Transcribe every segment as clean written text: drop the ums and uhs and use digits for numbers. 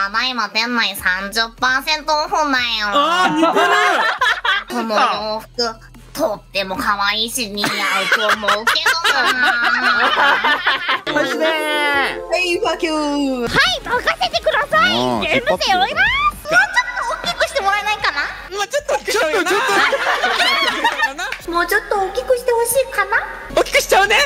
ただいま店内 30% オフだよ。 あー、似てる。 この洋服、とっても可愛いし似合うと思うけどな。 マジでー。 はい、ファキュー。 はい、任せてください。全部背負います。もうちょっと大きくしてもらえないかな。 もうちょっと大きくしてほしいかな。 大きくしちゃうね。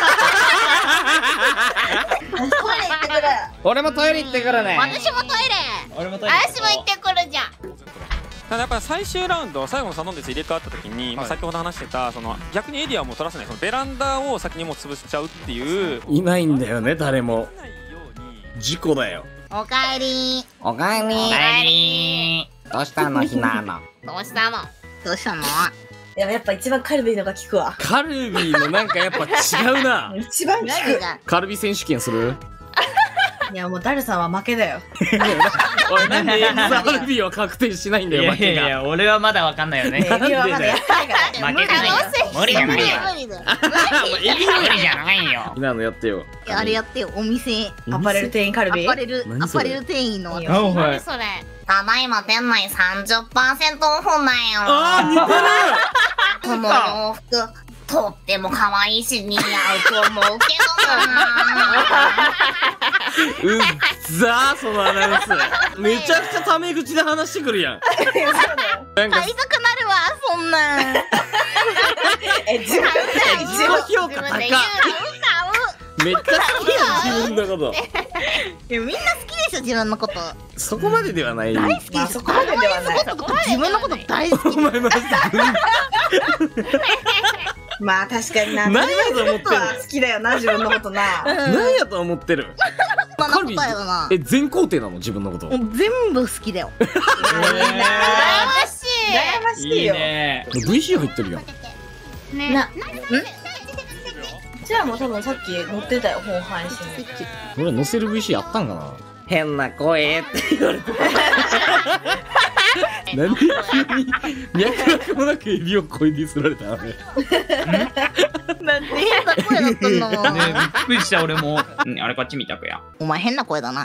トイレ行ってくる。 俺もトイレ行ってくるね。 私もトイレ。 俺もトイレ。 私も行ってくるじゃん。 ただやっぱり最終ラウンド最後の3問です入れ替わった時に、先ほど話してたその逆にエリアをもう取らせないそのベランダを先にもう潰しちゃうっていういないんだよね、誰も。事故だよ。 おかえり。 おかえり。 おかえり。 どうしたの、ひなの。 どうしたの。どうしたの。 やっぱ一番カルビーのが効くわ。 カルビーのなんかやっぱ違うな。 一番効く。 カルビ選手権する？ いやもうダルさんは負けだよ。 おい、なんでカルビーは確定しないんだよ、負けが。 いや俺はまだわかんないよね。 エビはまだやってないから。 負けてないよ。無理じゃないよ。 無理だよ。 無理じゃないよ。 ひなのやってよ。 あれやってよ、お店。 アパレル店員カルビー。 アパレル店員の。 何それ。ただいま店内 30% オフだよ。 あー、似てる。 この洋服、とっても可愛いし似合うと思うけどな。 うっざー、そのアナウンス。めちゃくちゃタメ口で話してくるやん。なんか買いたくなるわ、そんなん。 自分自己評価高っ。めっちゃ好きやん、自分のこと。 みんな好きでしょ、自分のこと。 そこまでではない。 大好きでしょ。 そこまでではない。 自分のこと大好き。 お前マジで。 まあ確かにな。 何やと思ってる。 好きだよな、自分のことな。 何やと思ってる。 そんなことやな。 全肯定なの、自分のこと。 全部好きだよ。 羨ましい。羨ましいよ。 VC 入ってるやん。 じゃあもう多分さっき乗ってたよ、本配信に。 俺乗せる VC あったんかな。変な声って言われてなんで急に脈絡もなくエビを声ディスられたあれ。 なんで変な声だったの。 ねえ、びっくりした俺も。あれこっち見たくや。 お前変な声だな。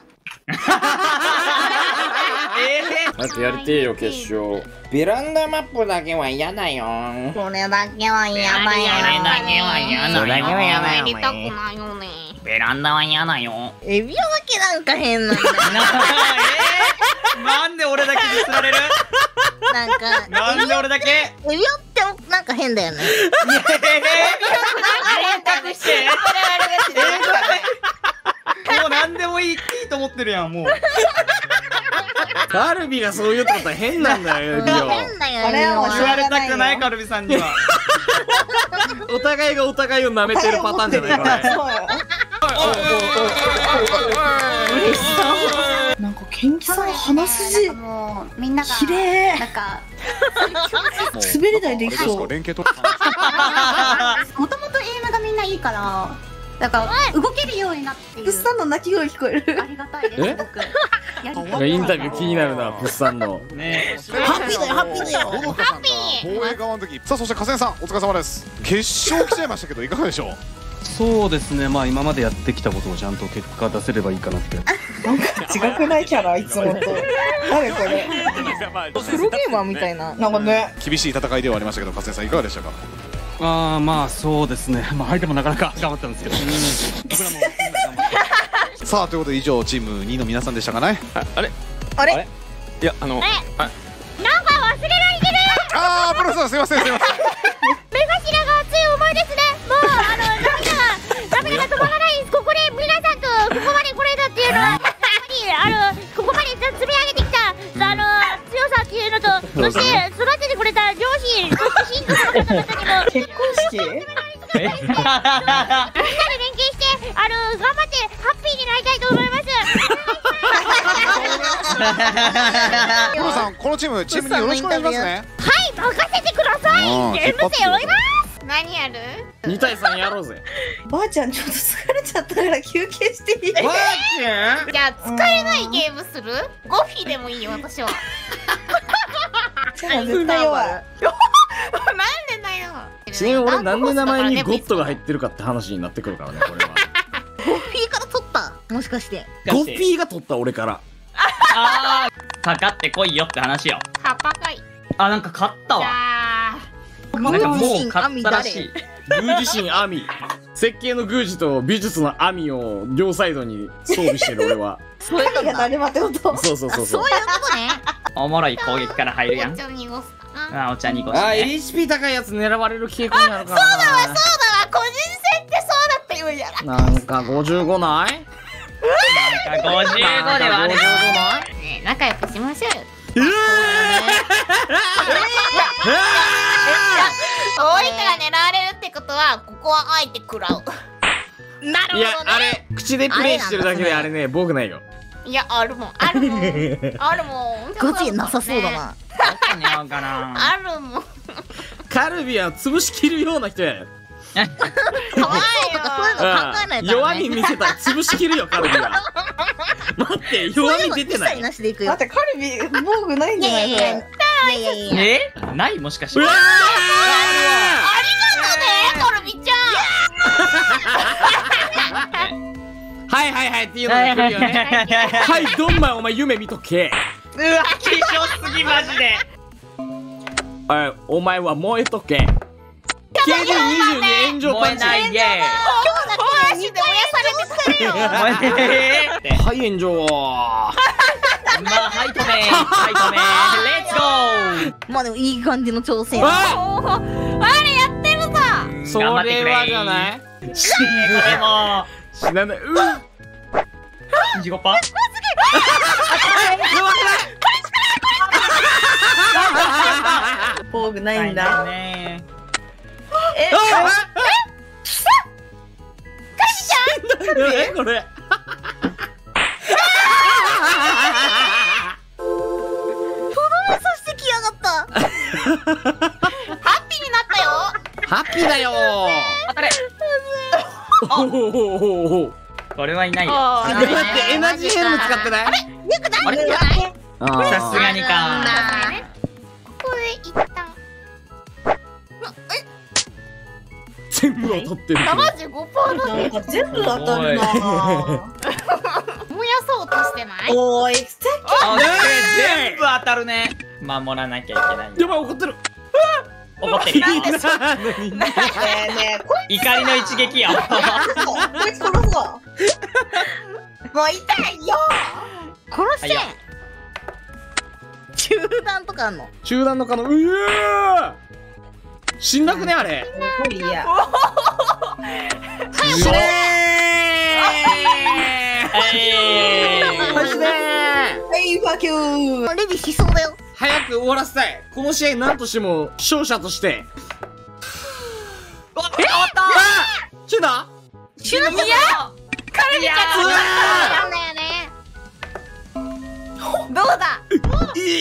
早くやりてえよ、決勝。ベランダマップだけは嫌だよ。 これだけは嫌だよ。 それだけは嫌だよ。 それだけは嫌だよ。 やりたくないよね。 ベランダは嫌だよ。 エビオだけなんか変なんだよ。 なんで俺だけディスられる？ なんかなんで俺だけ？ エビオってなんか変だよね。 隠して。もう何でもいいと思ってるやん、もう。 カルビがそういうってことは変なんだよ、エビを。 変だよ。 あれはもう言われたくないカルビさんには。 お互いがお互いを舐めてるパターンじゃないこれ。 そうよ。なんかケンキさん鼻筋もうみんなが綺麗。 なんか滑り台できそう。 連携ともともとエイムがみんないいからだから動けるようになっている。 うっさんの鳴き声聞こえる。 ありがたいですすごく。やりたいインタビュー気になるな、プッさんの。 ねハッピーだよ、ハッピーだよ。 どの方が防衛側の時さあそして加瀬さんお疲れ様です。決勝来ちゃいましたけどいかがでしょう。 そうですね、まあ今までやってきたことをちゃんと結果出せればいいかなって。 なんか違くないキャラいつもと。誰これ。 プロゲーマーみたいな。 なんかね。 厳しい戦いではありましたけど加瀬さんいかがでしたか。 ああ、まあそうですね、まあ相手もなかなか頑張ったんですけど。僕らもさあということで以上チーム2の皆さんでしたかね。 あれあれ。 いやなんか忘れられてる。 ああプロさんすいませんすいません。 目頭が熱い思いですね。もう涙が止まらないです。ここで皆さんとここまで来れたっていうのはやっぱりここまで積み上げてきた強さっていうのと、そして育ててくれた両親、そして親族の方々にも結婚式。 みんなで連携して頑張ってハッピーになりたいと思います。 プロさんこのチーム2よろしくお願いしますね。 はい、任せてください。全部背負います。何やる 2対3やろうぜ。 ばあちゃんちょっと疲れちゃったから休憩していい？ ばあちゃんじゃあ疲れないゲームする？ゴフィでもいいよ、私は。 絶対弱い。 なんでだよ。 ちなみに俺なんで名前にゴッドが入ってるかって話になってくるからね、これは。 ゴフィから取ったもしかして。 ゴッピーが取った俺から。 あー、かかってこいよって話よ。 葉っぱかい。 あ、なんか買ったわ。なんかもう買ったらしい。 宮司神アミ。設計の宮司と美術のアミを両サイドに装備してる俺は。 そういうのがだるまってこと。 そうそうそうそう。 そういうことね。 おもろい攻撃から入るやん。 お茶濁すかな。 あ、お茶濁してあ、 ね。 HP 高いやつ狙われる傾向になるからな。 そうだわ、個人戦ってそうだって言うんやな。 なんか55ない？ なんか55ではある。 ねえ、仲良くしましょうよ。大分が狙われるってことは、ここはあえて食らう。なるほどね。 いや、あれ、口でプレイしてるだけであれね、僕ないよ。 いや、あるもん、あるもん。あるもん。 ガチなさそうだな。 どこに合うかな。 あるもん。 カルビは潰しきるような人や。 かわいいよ。 考えないとね弱み見せたら潰しきるよ、カルビは。待って、弱み出てない。 なしでいくよ。 待って、カルビ、防具ないんじゃないそれ。 え？ないもしかして。 うわーありがとね、コルビちゃはいはいはいっていうのが来るよね。はい、ドンマイお前夢見とけ。 うわ、希少すぎマジで。 おい、お前は燃えとけ。KD22 炎上パンチ。 燃えないイエん。嵐で燃やされてくれよ。 ーイ。 はい、炎上。 まあ、はい止め、はい止め、レッツゴー。 まあでもいい感じの挑戦。 ああれやってるぞ。 それはじゃないでも、 死なない。うわ 25%？パ防具ないんだ。 ね。 えこれ。 そしてきやがった。 ハッピーになったよ。 ハッピーだよ当たれ。 ー。 これはいないよ。 待って、エナジーヘルム使ってない？ あれ？さすがにか。 ここで一旦。 全部を取ってる。 75% だね。 なんか全部当たるな。 燃やそうとしてない？ おーい、ステあ、 ねえ全部当たるね。守らなきゃいけない。 やばい、怒ってる。 怒ってる。 キねえねえ、こ怒りの一撃や。 いつ殺そう。もう痛いよ。 殺してはいよ。 中断とかあんの。 中断の可能。うわー死んなくねあれ。 無理や。 死ねマジで。はい、ファキュー。 レディしそうだよ。 早く終わらせたい。この試合何としても勝者として。 終わった死んだ？ 死ぬぞ。カルビ勝うわなんだよね。どうだ？ い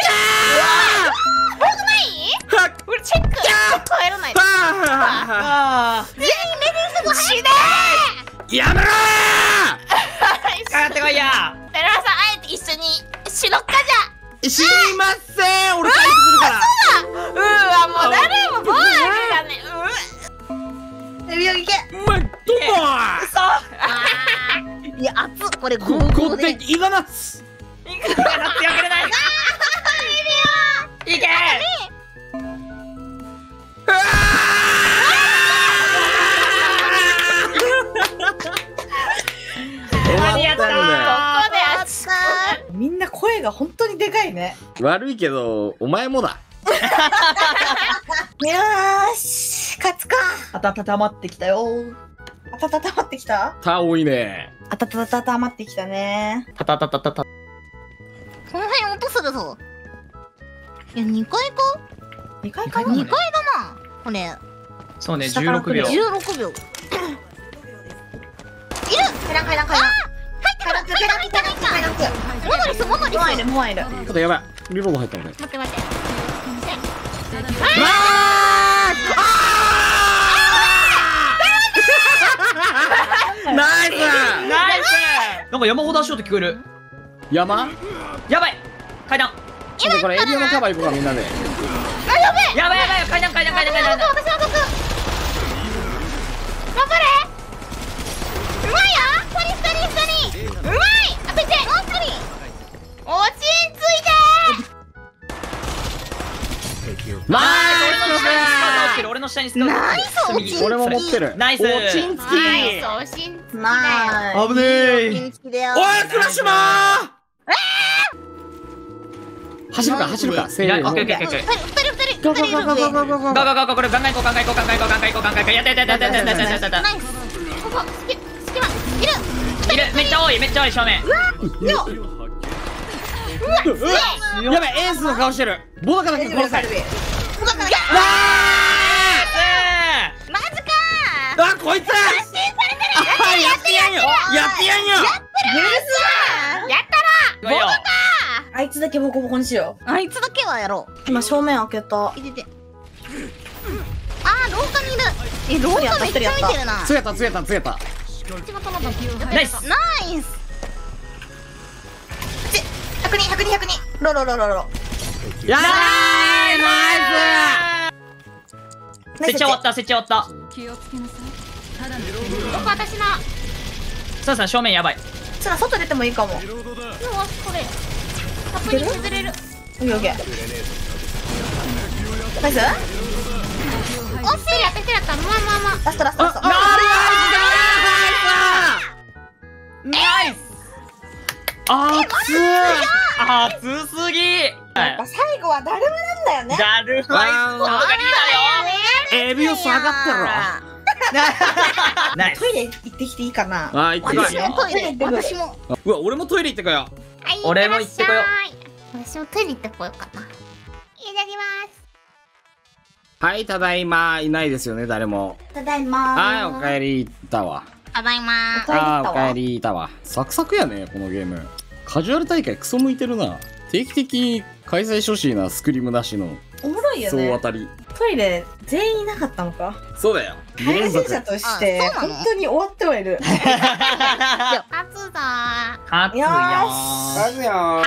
俺チェック。帰らないで。 あ死ねやめろー。かかってこいや。 ー。寺田さん、あえて一緒に死のっかじゃ。 死にません俺回復するからうわ、もう誰もボールだね。 エビオいけ。 お前どいや熱っこれこ合こ合で。 でいがなついくらだってやくれない。いけ。間に合ったここで熱く。 みんな声が本当にでかいね。 悪いけどお前もだ。 よーし、勝つか。温まってきたよ。温まってきた。 た多いね。 温まってきたね。 たたたたたた。 この辺落とするぞ。いや2回か。 2回かな。 2回だな。これそうね、 下から 16秒。 16秒。 階段階段階段。階段階段。 モノリスモノリス。 もういるもういる。 ちょっとやばい。リロード入ったのね。 待って待って。 ナイスナイス。なんか山ほど足音聞こえる。 山やばい。階段。 ちょっとこれエリアのカバー行こうかみんなで。 やばいやばい。階段階段階段階段。 私の得。頑張れ。うまいよ。2人。うまい。あ、ペチ。もう1人。お下にスカウト。 ナイスおちんつき。 俺も持ってる。 ナイス。 おちんつき。 そうおしんつきだよ。 ナイ危ねえ。 おちんつきだよ。 おい、クラッシュマー。走るか、走るか。せーの。 オッケーオッケーオッケー。 ゴーゴーゴーゴーゴーゴーゴー。 ゴーゴーゴーゴー、これガンガン行こうガンガン行こうガンガン行こうガンガン行こうガンガン行こう。やったやったやったやったやったやった。 ナイス。ここ隙間いる。 いる、めっちゃ多いめっちゃ多い正面。 やべえ、エースの顔してる。ボダカだけ殺せ。 マジかあ、こいつ。やってやんよ。やってやんよ。 やった行くよ。 あいつだけボコボコにしよあいつだけはやろう。 う。今正面開けた。 いてて。あー、廊下にいる。え、廊下めっちゃ見てるな。 つげたつげたつげた。 ナイス。 ナイス。100人100人100人。ロロロロロ。 やばい、ナ設置終わった設置終わった。 どこ私の。 そうそう正面やばい。 ちょっと外出てもいいかも。 これ。たっぷり削れる。 オッケーオッケー。ナイス。 おっしゃ私だった。まあまあまあ。 ラストラストラスト。 ナイス。熱すぎ。 やっぱ最後はだるまなんだよね。 だるまいそうがりだよ。 エビを下がってろ。 ナイス。 トイレ行ってきていいかな。 あ、行ってこい。 トイレ。私も。 うわ、俺もトイレ行ってこよう。 俺も行ってこよう。 私もトイレ行ってこようかな。いただきます。 はい、ただいま。いないですよね、誰も。 ただいまはい、おかえりだわ。 ただいま。 おかえりだわ。サクサクやね、このゲーム。カジュアル大会クソ向いてるな。定期的に開催してほしいな、スクリームなしの。 おもろいよ総ね。 当たり。 トイレ全員いなかったのか。 そうだよ。 配信者としてあそうなの本当に終わってはいる。 勝つぞ勝つよ。 よーしマジよ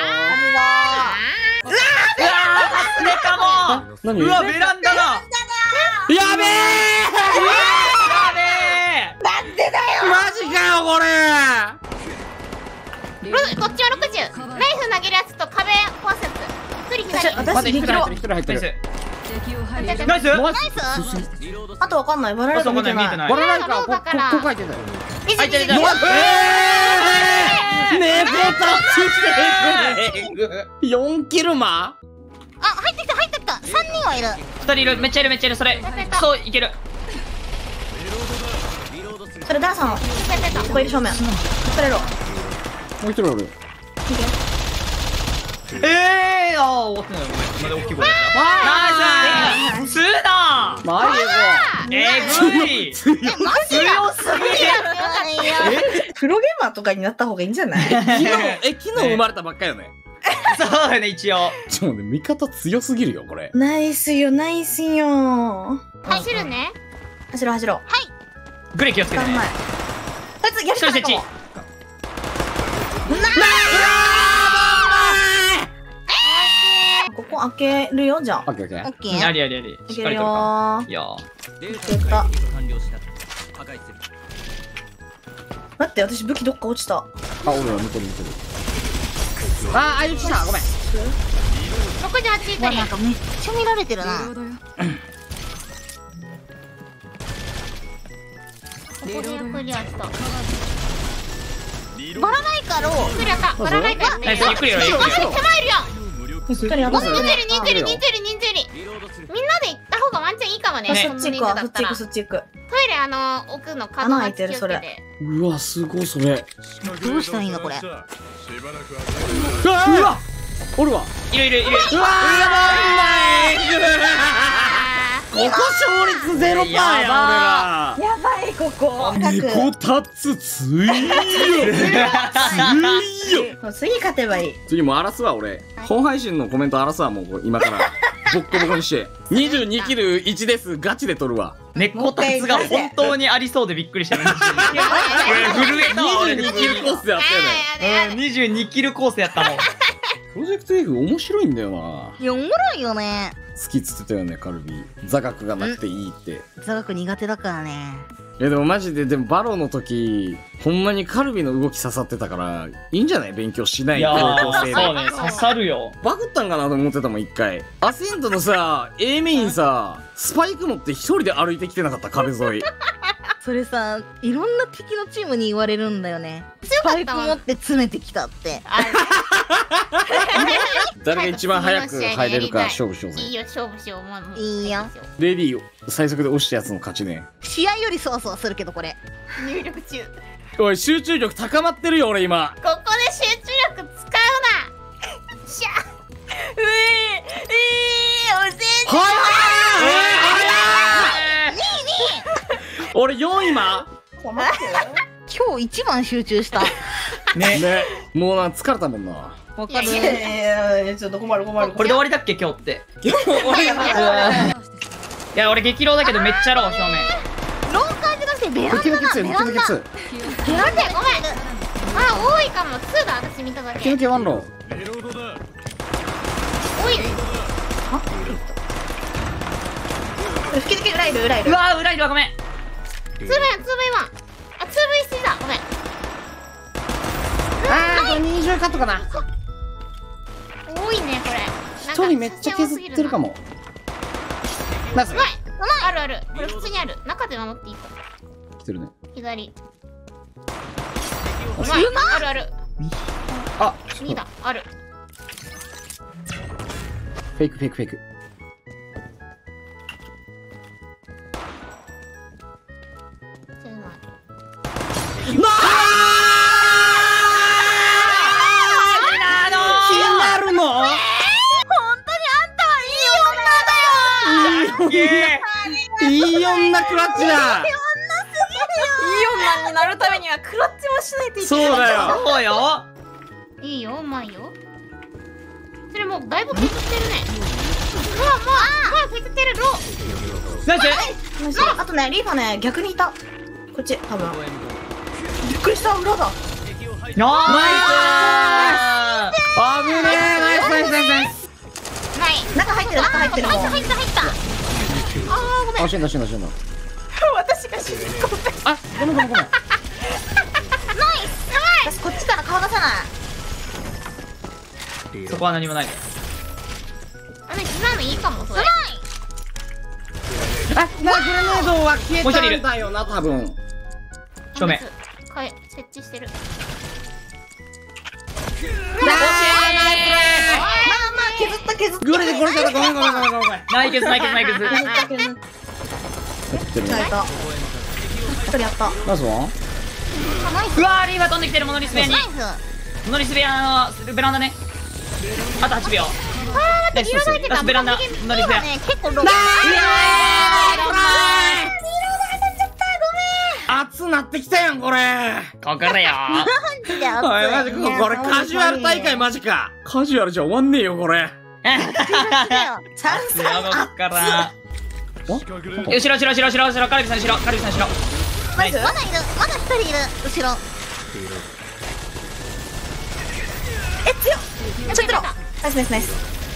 忘れたもん。 何うわベランダだ。 やべえやべえ。 マジかよ、これこっちは60。ナイフ投げるやつと壁壊すやつ。一人左。 私できる。 一人入ってる。 ナイス。 マジあとわかんない。バララと見てない。 ない。 バラないか、こ書いてたよ。 入ってる。 猫タッチしていく。4キルマあ、入ってきた入ってきた。3人はいる。 2人いる。めっちゃいるめっちゃいる。それそういける。 それダーさん。ここいる正面。それろ。 もう一人おる。 ああ終わってない。まだ大きい声だった。ナイス。ツーだ。 マジえぐい。強すぎ。 プロゲーマーとかになった方がいいんじゃない？ 昨日生まれたばっかよね。 そうよね一応。 ちょっとね、味方強すぎるよ、これ。 ナイスよ、ナイスよ。 走るね。 走ろう走ろう。 グレ気をつけてね。 こいつやりたかったもん。ここ開けるよ、じゃあ。 オッケーオッケー。 オッケー。 やりやりやり。 いけるよいや。 ー。いけた。待って、私武器どっか落ちた。 あ、俺は見てる見てる。あ、あいつだ、ごめん。 68 わ、なんかめっちゃ見られてるな。 ここでクリアした。 バラないかろう。 クリアした。バラないかって。 ナイスゆっくりやろゆっくり。 手前いるやん。 一人当たる。 人数より人数より人数より人数より。みんなで行った方がワンチャンいいかもね。 そっち行くわ、そっち行く、そっち行く。 トイレ奥の角穴開いてる、それ。 うわ、すごい、それ。 どうしたらいいのこれ。 うわおるわ。 いるいるいる。 うわここ勝率0%やん、俺ら。 やばい、ここ。 こたつ強いよ。強いよ。 次勝てばいい。 次もう荒らすわ、俺。本配信のコメント荒らすわ、もう今から。ボッコボコにして。22キル1です、ガチで取るわ。 猫たつが本当にありそうでびっくりした。震えたわ。 22キルコースやったよね。 22キルコースやったもん。 プロジェクト F 面白いんだよな。 いや、おもろいよね。 好きっつってたよね、カルビ。座学がなくていいって。 座学苦手だからね。 いやでもマジで、でもバロの時、ほんまにカルビの動き刺さってたから、いいんじゃない勉強しないいや高校生で。 そうね、刺さるよ。 バグったんかなと思ってたもん、一回。アセントのさ、A メインさ、スパイク持って一人で歩いてきてなかった、壁沿い。 それさ、いろんな敵のチームに言われるんだよね。スパイク持って詰めてきたって。 誰が一番早く入れるか勝負しようぜ。 いいよ、勝負しよう。もういいよ。 レディー最速で押したやつの勝ちね。 試合よりそわそわするけど、これ。 入力中。 おい、集中力高まってるよ、俺今。 ここで集中力使うな。しゃ。おせん。 俺4位今。 今日一番集中した。 ね。もうな、疲れたもんな。 わかる。 いやちょっと困る。 これで終わりだっけ今日って。いや俺激浪だけどめっちゃロー表面。 廊下じゃなくてベランダだ。ベランダ。 なんでごめん。あ、多いかも。2だ、私見ただけ。 キムキワンロー。 多い。 吹き抜け裏いる。 うわ裏いるわ、ごめん。 2V1。あ、2V3 だ。ごめん。 これ20カットかな。 多いね、これ。 一人めっちゃ削ってるかも。ナイス。 うまい。あるある。これ普通にある。中で守っていいか。 来てるね。 左。うまい。あるある。 あ、 2だ。ある。 フェイク。 全然なあるの？ 本当にあんたはいい女だよ。 いい女クラッチだ。 いい女になるためにはクラッチもしないといけない。 そうだよ。 そうよ。 いいよ、うまいよ。それもうだいぶ削ってるね。もう削ってる。ロー。 ナイス。 あとね、リーファね、逆にいた。こっち、多分。びっくりした、裏だ。 ナイス。 危ねえ。ナイス。 ない。 中入ってる。 入った。あー、ごめん。 あ、死んだ。 私が主人公で。 あ、ごめん。 ナイス。 私こっちから顔出さない。 そこは何もない。 あれ、今のいいかも、それ。 あ、グレネードは消えたんだよな、多分。 正面。 設置してる。 まあ削った。 グレで殺しちゃった。ごめん。 ナイケス。 やった。 一人やった。 ナイスワン。 うわー、リーバー飛んできてる。モノリスベアに。モノリスベアのベランダね。あと8秒。ナイス。ラスベランダ。モノリスベア。 結構ロー。 熱なってきたやん、これ。 ここからよ。 おい、マジこれカジュアル大会マジか。カジュアルじゃ終わんねえよ、これ。 ここから。後ろ。カルビさん後ろ。 まだ一人いる。後ろ。 強っ。ちょっとナイス。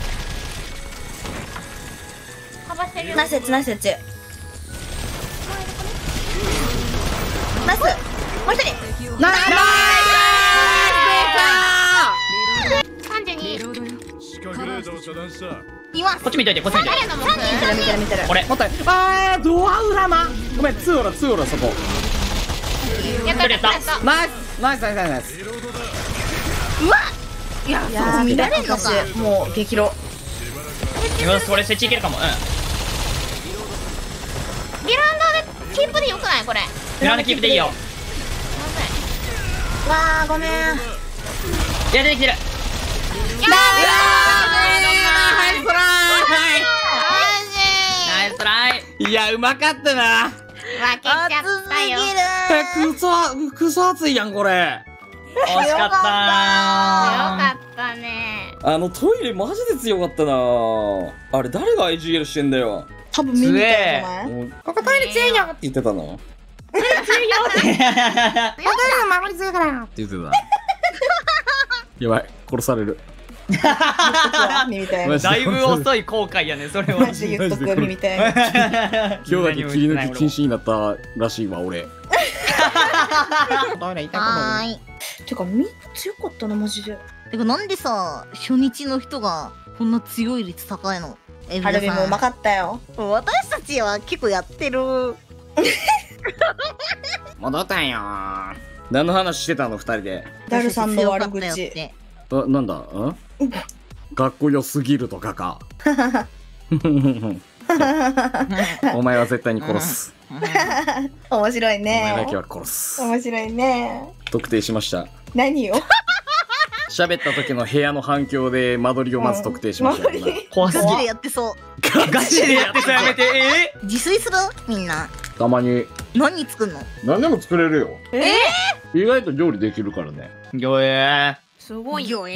カバーしてるよ。 ナイスエッジ。ナイス。もう一人。 います。 こっち見といて。 誰のも見てる。 俺。 もったい。ドア裏な。ごめん、2オラそこ。 やった。 ナイス。 いや乱れんのか。もう激ロ。 よし、これ設置いけるかも。 ベランダでキープでよくないこれ。 ベランダキープでいいよ。 わー、ごめん。 いや、出てきてる。ナイストライ。 いや、うまかったな。 負けちゃったよ。 クソ熱いやん、これ。 惜しかった強かったね。 トイレマジで強かったな。あれ、誰が IGL してんだよ。 多分見に行ったんじゃない？ ここトイレ強いよって言ってたの。トイレ強いよって。トイレの守り強いからって言ってた。やばい、殺される。 みたいな。 だいぶ遅い後悔やねそれは。 マジで言っとくみたいな。 今日だけ切り抜き禁止になったらしいわ俺。 はーい。 てかみんな強かったなマジで。 てかなんでさ初日の人がこんな強い率高いの？ ハルビもうまかったよ。 私たちは結構やってる。 戻ったんよー。何の話してたの二人で。 ダルさんの悪口。 なんだかっこよすぎるとかか。お前は絶対に殺す。 面白いお前だね。 けは殺す。 面白いね。 特定しました。 何を？ 喋った時の部屋の反響で間取りをまず特定しましたよね。 怖すぎる。 ガチでやってそう。 ガチでやってさやめて。 自炊する？みんな。 たまに何作んの？ 何でも作れるよ。意外と料理できるからね。 魚影。 すごいよ。 魚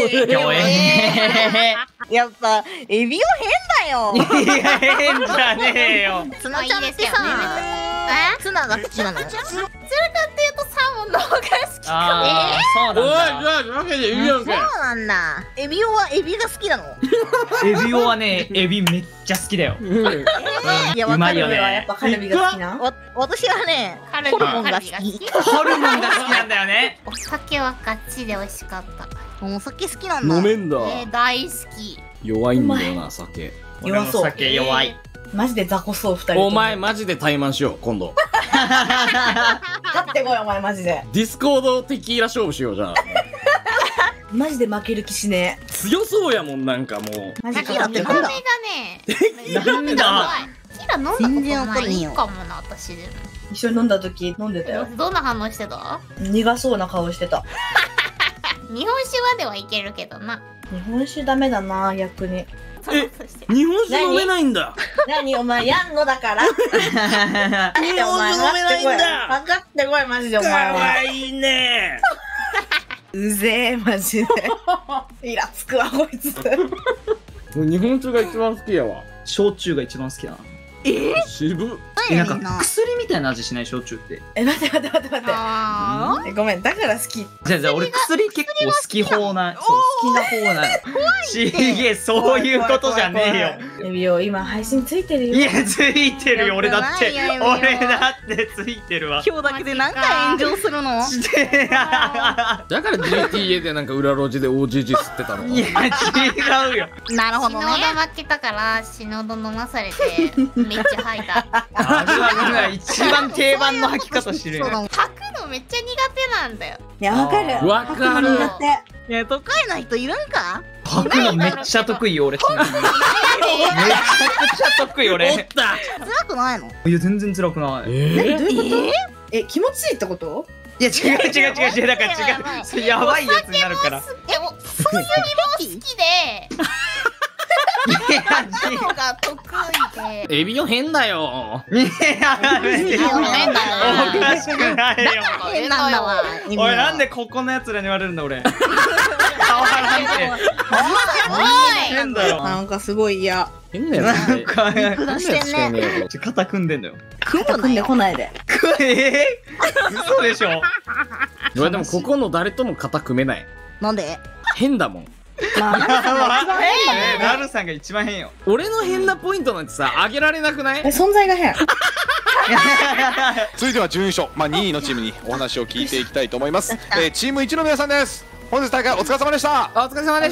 影。 やっぱエビオ変だよ。 いや変じゃねえよ。 ツナちゃんってさ、ツナが好きなの？ どちらかっていうとサーモンの方が好きああそうなんだ。 じゃあわけでいいやんけ。 そうなんだ。エビオはエビが好きなの？ エビオはねエビめっちゃ好きだよ。 いやうまいよやっね。 ぱカルビが好きな。 私はね、ホルモンが好き。 ホルモンが好きなんだよね。 お酒はガチで美味しかったお酒好きなんだ。 飲めんだ。 大好き。 弱いんだよな酒。 弱そう。 酒弱い。 マジで雑魚そう二人とも。 お前マジで対マンしよう今度。 勝ってこいお前マジで。 ディスコードテキーラ勝負しようじゃあ。 マジで負ける気しね強そうやもんなんかもう。 え。マジテキーラってか。 なんだ？ なんだ。 テキーラ飲んだことないかもな私でも。 一緒に飲んだ時飲んでたよ。 どんな反応してた？ 苦そうな顔してた。 日本酒まではいけるけどな。 日本酒ダメだな逆に。 日本酒飲めないんだ。 何お前やんのだから。日本酒飲めないんだ。 分かってこいマジでお前は。 いいね。 うぜえマジで。イラつくわこいつ。 日本酒が一番好きやわ。 焼酎が一番好きだな。 渋っ。 なんか薬みたいな味しない焼酎って。 待って。ごめんだから好き。 じゃあ俺薬結構好き方な、そう好きな方なの。ちげえそういうことじゃねえよ。 エビオ今配信ついてるよ。 いやついてるよ俺だって。俺だってついてるわ。 今日だけで何回炎上するの？ してだから GTA でなんか裏路地で OGG 吸ってたの。 いや違うよ。 なるほどね。 死のだ負けたから死のだ飲まされてめっちゃ吐いた。 あるあるが一番定番の吐き方してるよ。 吐くのめっちゃ苦手なんだよ。 いやわかる。 わかる。 だって。 いや得意な人いるんか？ 吐くのめっちゃ得意よ俺。めちゃくちゃ得意俺。 おった。 辛くないの？ いや全然辛くない。 どういうこと？気持ちいいってこと？ いや違うだから違う。それやばいやつになるから。 そういうのも好きで。のが得意で。 エビオ変だよ。 いやおかしくないよ。 変なんだわ。 おいなんでここのやつらに言われるんだ俺。変わらんて。変だよ。 なんかすごい嫌。 変だよ。 なんか下してんね。 肩組んでんだよ。 組んでこないで。 嘘でしょ。 いやでもここの誰とも肩組めない。 なんで？ 変だもん。 なるさんが一番変よ。 俺の変なポイントなんてさ上げられなくない？ 存在が変。 続いては準優勝、2位のチームにお話を聞いていきたいと思います。チーム1の皆さんです。本日大会お疲れ様でした。 お疲れ様でした。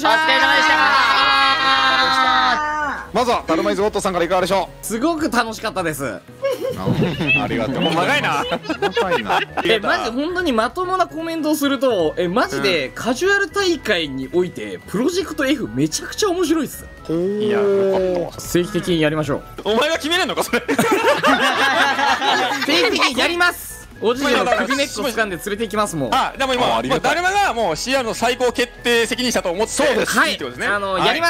まずはダルマイズゴッドさんからいかがでしょすごく楽しかったです。 う。ありがとう。もう長いな。長いな。 マジ本当にまともなコメントをするとマジでカジュアル大会においてプロジェクト F めちゃくちゃ面白いっす。 いやよかった。 定期的にやりましょう。 お前が決めれんのかそれ。 定期的にやります。おじいの首根っこ掴んで連れて行きますもん。 でも今ダルマがもう CR の最高決定責任者と思ってそうです。 はい、 いいってことですね。 やります。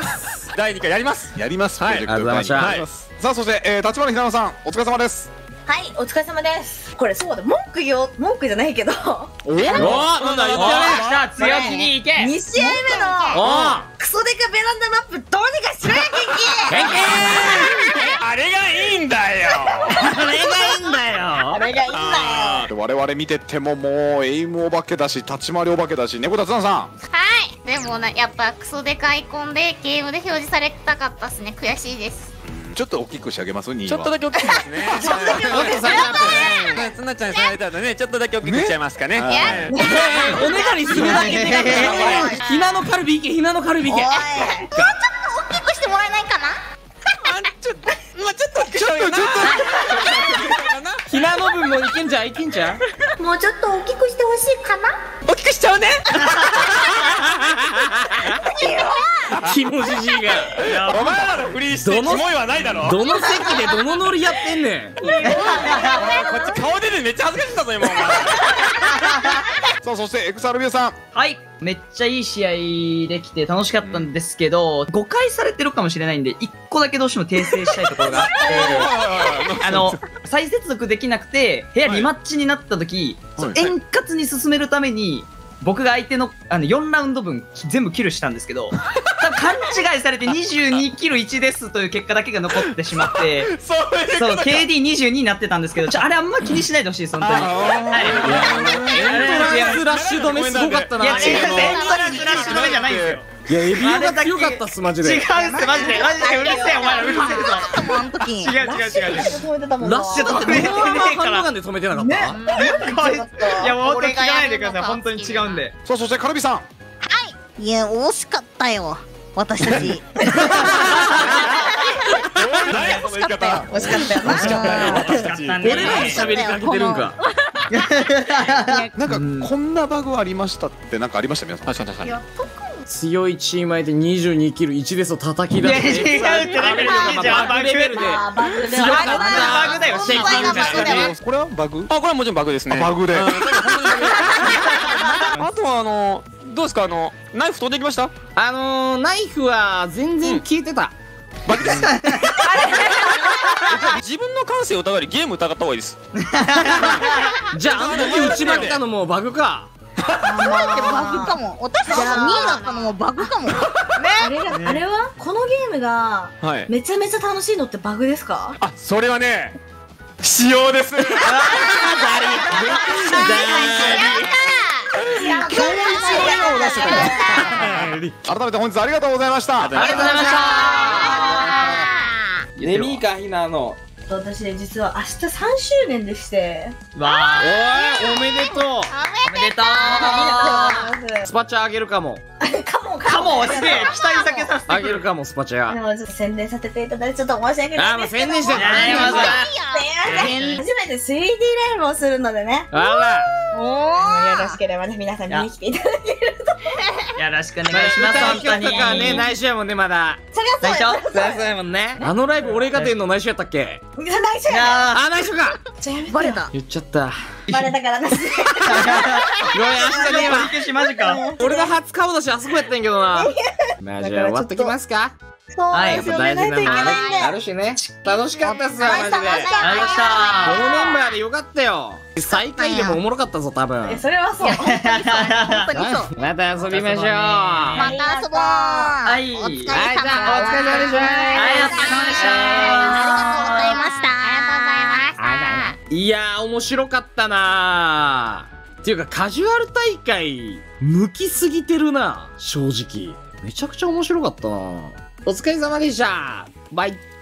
第2回やります。 やります。 はい、 ありがとうございました。さあそして立花ひなのさんお疲れ様です。 はい、お疲れ様です。これそうだ、文句じゃないけど。 おお、なんだ言ってやれ。 さあ強気にいけ。 2試合目のクソデカベランダマップどうにかしろよケンキ。 あれがいいんだよ。 あれがいいんだよ。 あれがいいんだよ。 我々見ててももうエイムお化けだし立ち回りお化けだし、猫田綱さん。 はいでもやっぱクソでかいコンでゲームで表示されたかったっすね。悔しいです。 ちょっと大きくしてあげます。2位はちょっとだけ大きいですね。ちょっとだけ大きいですね。つなちゃんにされたのでね、ちょっとだけ大きくしちゃいますかね。 おねだりするだけでかい。ひなのカルビいけ、ひなのカルビいけ。 もうちょっと大きくしてもらえないかな。 ちょっと大きくしちゃうよな。 ひなの分もいけんじゃん、いけんじゃん。 もうちょっと大きくしてほしいかな。 大きくしちゃうね。 キモじじいが。 お前らのフリーしてキモいはないだろ。 どの席でどのノリやってんねん。 こっち顔出てめっちゃ恥ずかしいんだぞ今お前。 さあそしてエクサルビューさん。 はい、めっちゃいい試合できて楽しかったんですけど、誤解されてるかもしれないんで1個だけどうしても訂正したいところがあって再接続できなくて部屋リマッチになった時、円滑に進めるために僕が相手の4ラウンド分全部キルしたんですけど勘違いされて22キル1ですという結果だけが残ってしまってそう KD22 になってたんですけど、あれあんま気にしないでほしいです本当に。 エントランスラッシュ止めすごかったな。 いや違う、エントランスラッシュ止めじゃないんですよ。 いや、エビオが強かったっす、マジで。 違うっす、マジでうるせえ、お前らうるせえぞ。 あの時違う。 止めてたもんな。 ラッシュだってこのままハンドガンで止めてなかった。 いやもう本当に聞かないでください、本当に違うんで。 さあそしてカルビさん。 いや惜しかったよ私たち。 何やその言い方。 惜しかったよな。 俺らに喋りかけてるんか。 なんかこんなバグありましたってなんかありました皆さん。 確かに。 強いチーム相手22キル1ですを叩き出して。 いや違うってレベルじゃん、バグレベルで。 バグで強かった。バグだよ、シェイキングじゃん。 これはバグ？ あ、これはもちろんバグですね。 バグで。 あとはどうですかナイフ飛んできました？ ナイフは全然消えてた。 バグです。自分の感性を疑りゲーム疑った方がいいです。 じゃああの時打ち負けたのもバグか。 バグかも。私たちが2位だったのもバグかも。 あれはこのゲームがめちゃめちゃ楽しいのってバグですか？ あ、それはね、仕様です。 改めて本日ありがとうございました。 ありがとうございました。 レミーかひなの。 私ね実は明日3周年でして。 わおめでとう。 おめでとう。 スパチャあげるかも。 かもすげえ期待だけさせてあげるかもスパチャ。 でもちょっと宣伝させていただいてちょっと申し訳ないんですけども。 宣伝してね。 初めて 3D ライブをするのでね。 あら。よろしければね皆さん見に来ていただけると。 よろしくお願いします。本当に。 とかね内緒やもんねまだ。 内緒。 そうやもんね。あのライブ俺が出んの内緒やったっけ？ 内緒や。 あ内緒か。 バレた。 言っちゃった。 バレたからな。 ごめん明日ね取り消しマジか。 俺の初顔出しあそこやったんやけどな。まあじゃあ終わっときますか。 そうですよね。ないといけないんで。 あるしね。楽しかったっすわマジで。 ありがとうございました。 このメンバーでよかったよ。最下位でもおもろかったぞ多分。 それはそう。本当にそう。 また遊びましょう。 また遊ぼう。 はい。 お疲れ様。 お疲れ様でした。 はい、お疲れ様でした。 ありがとうございました。ありがとうございました。 いやー面白かったなー。っていうかカジュアル大会向きすぎてるな正直。めちゃくちゃ面白かったな。お疲れ様でした。バイ。